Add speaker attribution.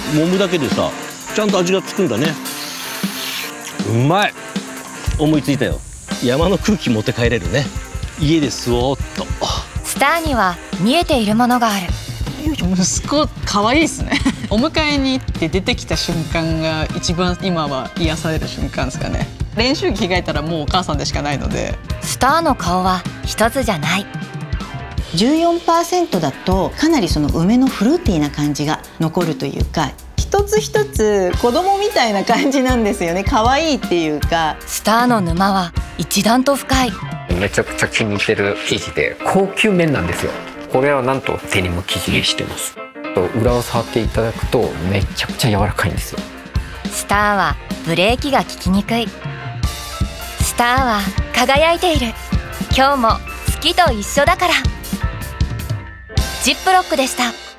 Speaker 1: 揉むだけでさちゃんと味がつくんだね。うまい。思いついたよ。山の空気持って帰れるね。家でスオーっと。
Speaker 2: スターには見えているものがある。
Speaker 3: 息子可愛いですね。お迎えに行って出てきた瞬間が一番今は癒される瞬間ですかね。練習着替えたらもうお母さんでしかないので。
Speaker 2: スターの顔は一つじゃない。
Speaker 4: 14% だとかなりその梅のフルーティーな感じが残るというか、一つ一つ子供みたいな感じなんですよね。可愛いっていうか。
Speaker 2: スターの沼は一段と深い。
Speaker 5: めちゃくちゃ気に入ってる生地で高級麺なんですよ。これはなんと手にも生地にしてます。裏を触っていただくとめちゃくちゃ柔らかいんですよ。
Speaker 2: スターはブレーキが効きにくい。スターは輝いている。今日も月と一緒だから。ジップロックでした。